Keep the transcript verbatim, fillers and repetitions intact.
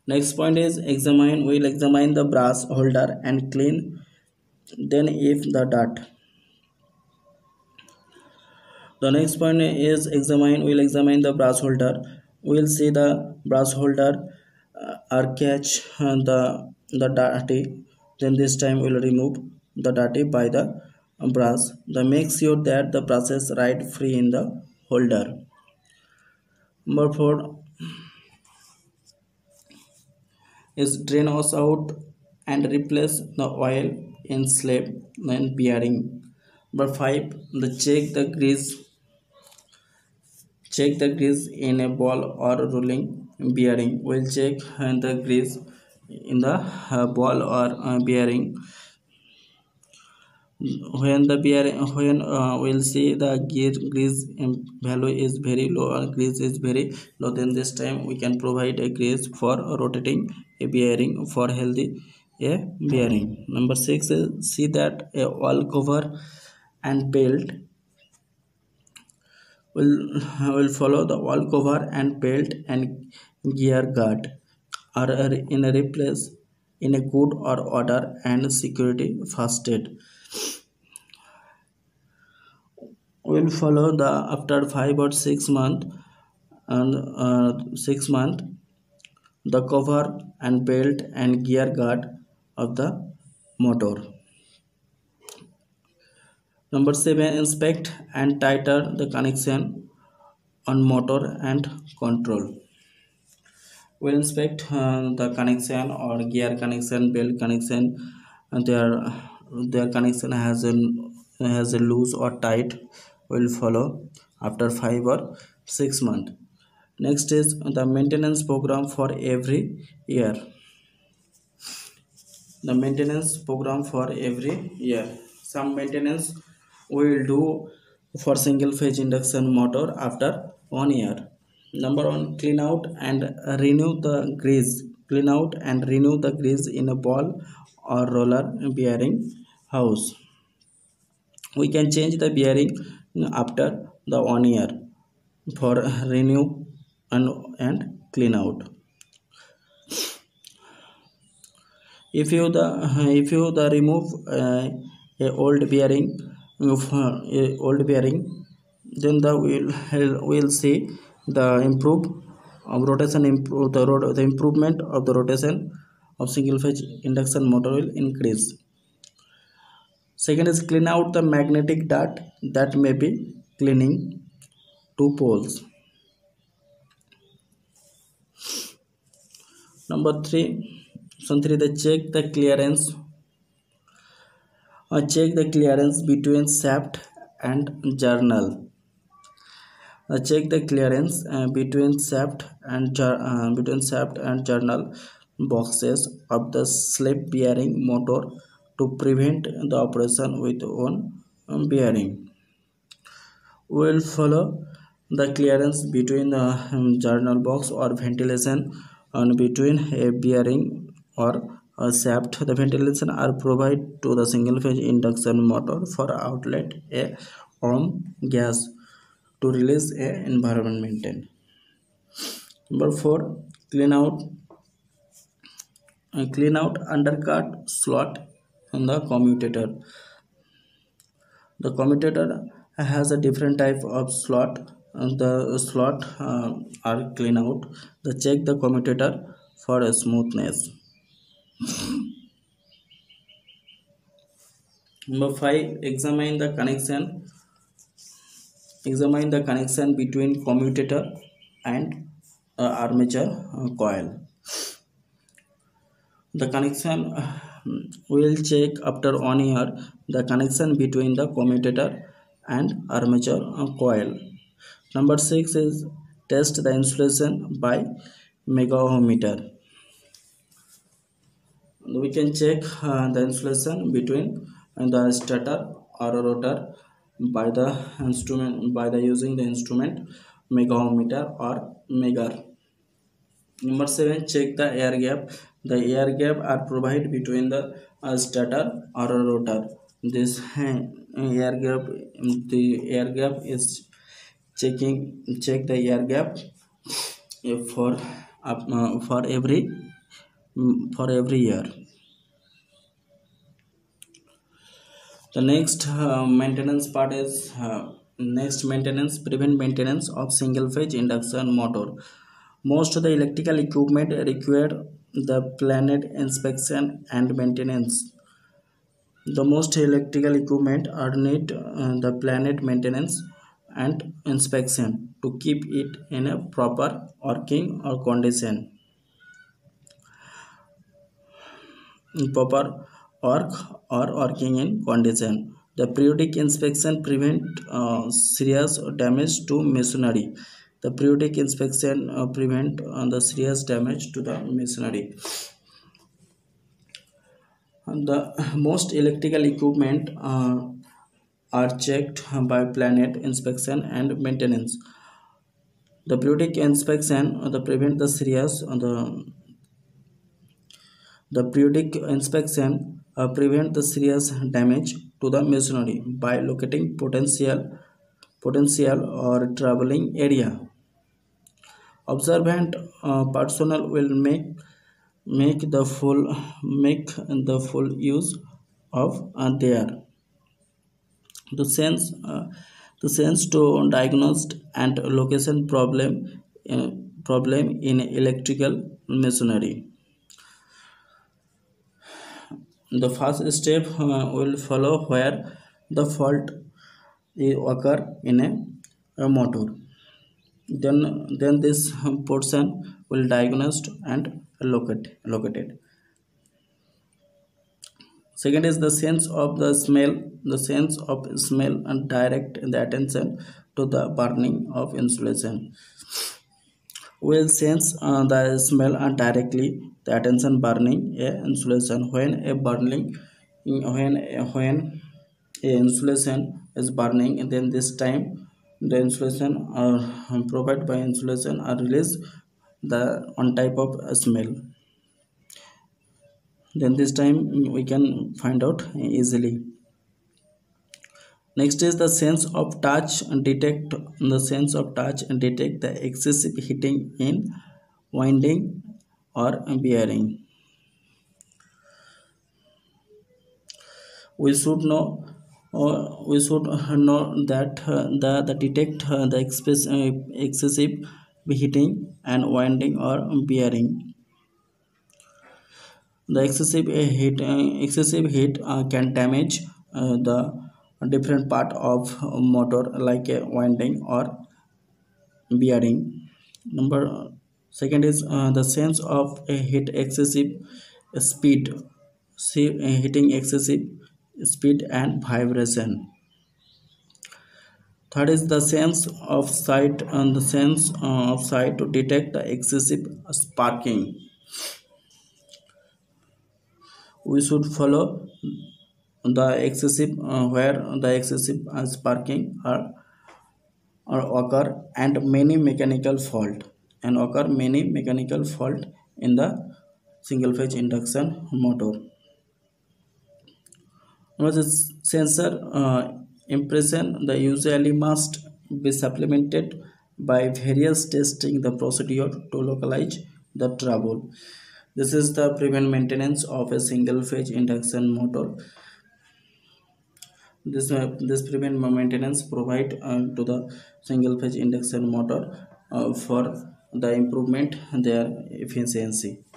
Next point is examine. We'll examine the brass holder and clean. Then if the dart. The next point is examine. We'll examine the brass holder. We'll see the brass holder uh, or catch uh, the the dirty. Then this time we'll remove the dirty by the brass. The make sure that the brushes ride free in the holder. Number four is drain us out and replace the oil in slab and bearing. Number five, the check the grease. Check the grease in a ball or rolling bearing. We'll check uh, the grease in the uh, ball or uh, bearing. When the bearing, when uh, we'll see the gear grease value is very low or grease is very low, then this time we can provide a grease for rotating a bearing for healthy a bearing. Number six is see that a wall cover and belt will will follow the wall cover and belt and gear guard are in a replace in a good or order and security first aid. Will follow the after five or six month and uh, six month the cover and belt and gear guard of the motor. Number seven, inspect and tighten the connection on motor and control. We'll inspect uh, the connection or gear connection, belt connection, and their their connection has a has a loose or tight. Will follow after five or six months. Next is the maintenance program for every year. The maintenance program for every year. Some maintenance we will do for single phase induction motor after one year. Number one, clean out and renew the grease. Clean out and renew the grease in a ball or roller bearing house. We can change the bearing after the one year for renew and, and clean out. If you the if you the remove uh, a old bearing of uh, a old bearing, then the will will see the improve of rotation improve the road the improvement of the rotation of single phase induction motor will increase. Second is clean out the magnetic dart that may be cleaning two poles. Number three, option three, the check the clearance. Uh, check the clearance between shaft and journal. Uh, check the clearance uh, between shaft and uh, between shaft and journal boxes of the slip bearing motor to prevent the operation with one um, bearing. We will follow the clearance between the um, journal box or ventilation and between a bearing or a shaft. The ventilation are provided to the single phase induction motor for outlet a warm gas to release a environment maintain. Number four, clean out uh, clean out undercut slot in the commutator. The commutator has a different type of slot. And the slot uh, are clean out. The check the commutator for a smoothness. Number five, examine the connection. Examine the connection between commutator and uh, armature uh, coil. The connection uh, will check after one year the connection between the commutator and armature uh, coil. Number six is test the insulation by megaohmmeter. We can check uh, the insulation between the stator or rotor by the instrument by the using the instrument megaohmmeter or megar. Number seven, check the air gap. The air gap are provided between the uh, stator or a rotor. This uh, air gap, the air gap is checking check the air gap for up, uh, for every mm, for every year. The next uh, maintenance part is uh, next maintenance prevent maintenance of single phase induction motor. Most of the electrical equipment require the planned inspection and maintenance. The most electrical equipment are need uh, the planned maintenance and inspection to keep it in a proper working or condition. Proper work or working in condition. The periodic inspection prevent uh, serious damage to machinery. The periodic inspection uh, prevent uh, the serious damage to the machinery. And the most electrical equipment uh, are checked by planned inspection and maintenance. The periodic inspection uh, the prevent the serious uh, the The periodic inspection uh, prevent the serious damage to the machinery by locating potential potential or traveling area. Observant uh, personnel will make make the full make the full use of uh, their the sense uh, the sense to diagnose and location problem uh, problem in electrical machinery. The first step uh, will follow where the fault occur in a, a motor. Then, then this portion will diagnosed and locate, located. Second is the sense of the smell. The sense of smell and direct the attention to the burning of insulation. Will sense uh, the smell and directly the attention burning a insulation when a burning when when a insulation is burning, and then this time the insulation are provided by insulation are released the one type of smell. Then this time we can find out easily. Next is the sense of touch and detect the sense of touch and detect the excessive heating in winding or bearing. We should know or we should know that uh, the, the detect uh, the express, uh, excessive heating and winding or bearing. The excessive heat uh, excessive heat uh, can damage uh, the different part of motor like a winding or bearing. Number second is uh, the sense of a heat excessive speed. See, uh, hitting excessive speed and vibration. Third is the sense of sight and the sense uh, of sight to detect the excessive sparking. We should follow the excessive uh, where the excessive uh, sparking are, are occur and many mechanical fault and occur many mechanical fault in the single phase induction motor. Now the sensor uh, impression the usually must be supplemented by various testing the procedure to localize the trouble. This is the prevent maintenance of a single phase induction motor. This uh, this prevent maintenance provide uh, to the single phase induction motor uh, for the improvement their efficiency.